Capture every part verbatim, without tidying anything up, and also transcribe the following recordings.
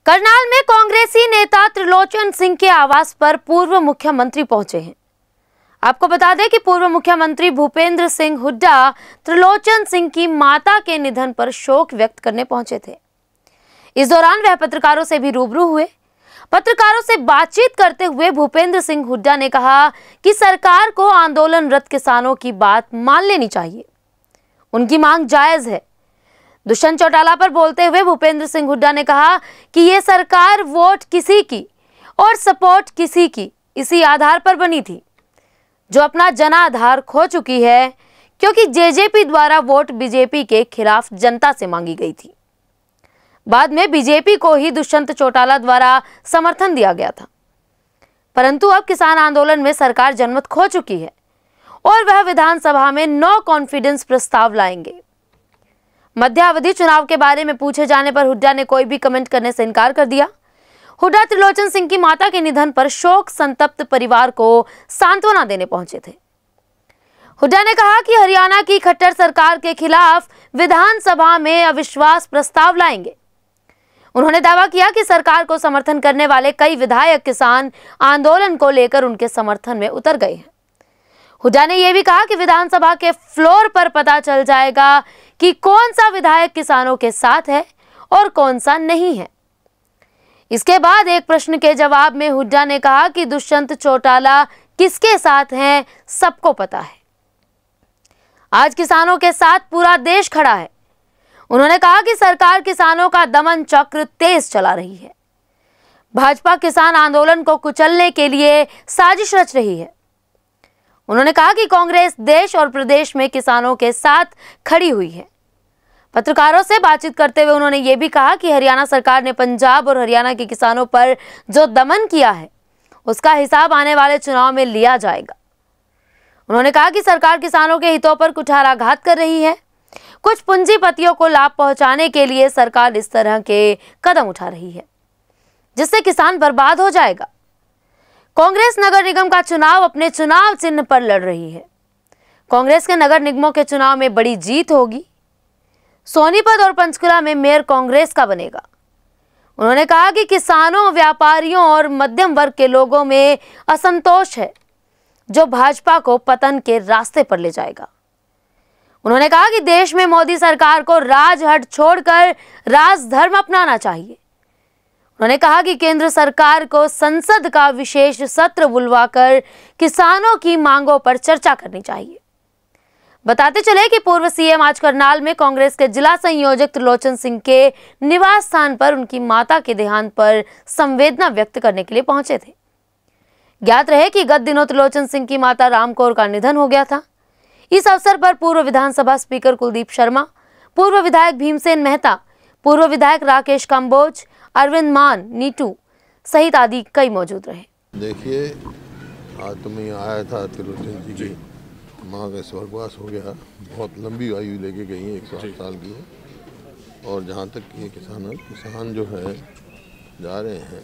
करनाल में कांग्रेसी नेता त्रिलोचन सिंह के आवास पर पूर्व मुख्यमंत्री पहुंचे हैं। आपको बता दें कि पूर्व मुख्यमंत्री भूपेंद्र सिंह हुड्डा त्रिलोचन सिंह की माता के निधन पर शोक व्यक्त करने पहुंचे थे। इस दौरान वह पत्रकारों से भी रूबरू हुए। पत्रकारों से बातचीत करते हुए भूपेंद्र सिंह हुड्डा ने कहा कि सरकार को आंदोलनरत किसानों की बात मान लेनी चाहिए, उनकी मांग जायज है। दुष्यंत चौटाला पर बोलते हुए भूपेंद्र सिंह हुड्डा ने कहा कि ये सरकार वोट किसी की और सपोर्ट किसी की इसी आधार पर बनी थी, जो अपना जनाधार खो चुकी है, क्योंकि जेजेपी द्वारा वोट बीजेपी के खिलाफ जनता से मांगी गई थी। बाद में बीजेपी को ही दुष्यंत चौटाला द्वारा समर्थन दिया गया था, परंतु अब किसान आंदोलन में सरकार जनमत खो चुकी है और वह विधानसभा में नो कॉन्फिडेंस प्रस्ताव लाएंगे। मध्यावधि चुनाव के बारे में पूछे जाने पर हुड्डा ने कोई भी कमेंट करने से इनकार कर दिया। हुड्डा त्रिलोचन सिंह की माता के निधन पर शोक संतप्त परिवार को सांत्वना देने पहुंचे थे। हुड्डा ने कहा कि हरियाणा की खट्टर सरकार के खिलाफ विधानसभा में अविश्वास प्रस्ताव लाएंगे। उन्होंने दावा किया कि सरकार को समर्थन करने वाले कई विधायक किसान आंदोलन को लेकर उनके समर्थन में उतर गए हैं। हुड्डा ने यह भी कहा कि विधानसभा के फ्लोर पर पता चल जाएगा कि कौन सा विधायक किसानों के साथ है और कौन सा नहीं है। इसके बाद एक प्रश्न के जवाब में हुड्डा ने कहा कि दुष्यंत चौटाला किसके साथ हैं सबको पता है। आज किसानों के साथ पूरा देश खड़ा है। उन्होंने कहा कि सरकार किसानों का दमन चक्र तेज चला रही है। भाजपा किसान आंदोलन को कुचलने के लिए साजिश रच रही है। उन्होंने कहा कि कांग्रेस देश और प्रदेश में किसानों के साथ खड़ी हुई है। पत्रकारों से बातचीत करते हुए उन्होंने ये भी कहा कि हरियाणा सरकार ने पंजाब और हरियाणा के किसानों पर जो दमन किया है, उसका हिसाब आने वाले चुनाव में लिया जाएगा। उन्होंने कहा कि सरकार किसानों के हितों पर कुठाराघात कर रही है। कुछ पूंजीपतियों को लाभ पहुंचाने के लिए सरकार इस तरह के कदम उठा रही है, जिससे किसान बर्बाद हो जाएगा। कांग्रेस नगर निगम का चुनाव अपने चुनाव चिन्ह पर लड़ रही है। कांग्रेस के नगर निगमों के चुनाव में बड़ी जीत होगी। सोनीपत और पंचकुला में मेयर कांग्रेस का बनेगा। उन्होंने कहा कि किसानों, व्यापारियों और मध्यम वर्ग के लोगों में असंतोष है, जो भाजपा को पतन के रास्ते पर ले जाएगा। उन्होंने कहा कि देश में मोदी सरकार को राजहट छोड़कर राजधर्म अपनाना चाहिए। उन्होंने कहा कि केंद्र सरकार को संसद का विशेष सत्र बुलवाकर किसानों की मांगों पर चर्चा करनी चाहिए। बताते चले कि पूर्व सीएम आज करनाल में कांग्रेस के जिला संयोजक त्रिलोचन सिंह के निवास स्थान पर उनकी माता के देहांत पर संवेदना व्यक्त करने के लिए पहुंचे थे। ज्ञात रहे कि गत दिनों त्रिलोचन सिंह की माता राम कौर का निधन हो गया था। इस अवसर पर पूर्व विधानसभा स्पीकर कुलदीप शर्मा, पूर्व विधायक भीमसेन मेहता, पूर्व विधायक राकेश कंबोज, अरविंद मान, नीटू सहित आदि कई मौजूद रहे। देखिए, आज तो मैं आया था त्रिलोचन जी की माँ का स्वर्गवास हो गया। बहुत लंबी आयु लेके गई है, एक सौ आठ साल की है। और जहाँ तक ये किसान किसान जो है जा रहे हैं,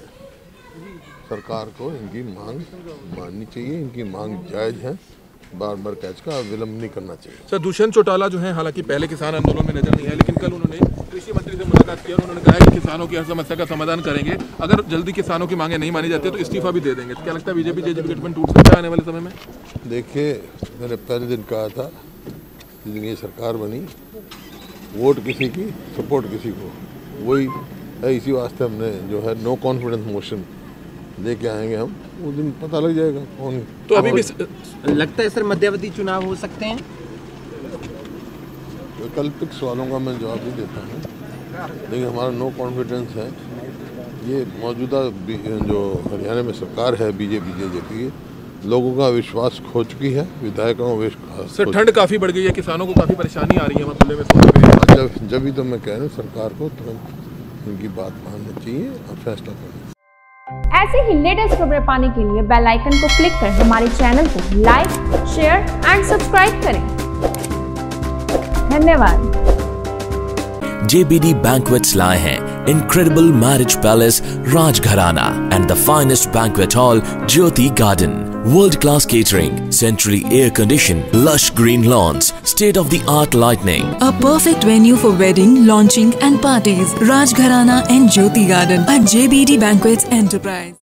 सरकार को इनकी मांग माननी चाहिए। इनकी मांग जायज़ है, बार बार कैच का विलम्ब नहीं करना चाहिए। सर, दुष्यंत चौटाला जो है हालांकि पहले किसान आंदोलन में नजर नहीं है, लेकिन कल उन्होंने कृषि मंत्री से मुलाकात की और उन्होंने कहा कि किसानों की हर समस्या का समाधान करेंगे। अगर जल्दी किसानों की मांगे नहीं मानी जाती है तो इस्तीफा भी दे देंगे। तो क्या लगता है बीजेपी जेजेपी गठबंधन टूट सकता है आने वाले समय में? देखिए, मैंने पहले दिन कहा था, जिस दिन ये सरकार बनी, वोट किसी की, सपोर्ट किसी को, वही है। इसी वास्ते हमने जो है नो कॉन्फिडेंस मोशन लेके आएंगे हम, उस दिन पता लग जाएगा कौन। तो अभी भी लगता है सर मध्यावधि चुनाव हो सकते हैं? वैकल्पिक सवालों का मैं जवाब नहीं देता हूँ, लेकिन हमारा नो कॉन्फिडेंस है। ये मौजूदा जो हरियाणा में सरकार है बीजेपी जेजेपी, लोगों का विश्वास खो चुकी है, विधायकों का विश्वास। सर, ठंड काफ़ी बढ़ गई है, किसानों को काफ़ी परेशानी आ रही है खुले में। जब जब भी तो मैं कह रहा हूँ, सरकार को तुरंत इनकी बात माननी चाहिए और फैसला करना। ऐसे ही लेटेस्ट खबरें पाने के लिए बेल आइकन को क्लिक कर हमारे चैनल को लाइक, शेयर एंड सब्सक्राइब करें। धन्यवाद। J B D Banquets लाए हैं incredible marriage palace Rajgharana and the finest banquet hall Jyoti Garden. World-class catering, centrally air-conditioned, lush green lawns, state-of-the-art lighting. A perfect venue for wedding, launching and parties. Rajgharana and Jyoti Garden at J B D Banquets Enterprise.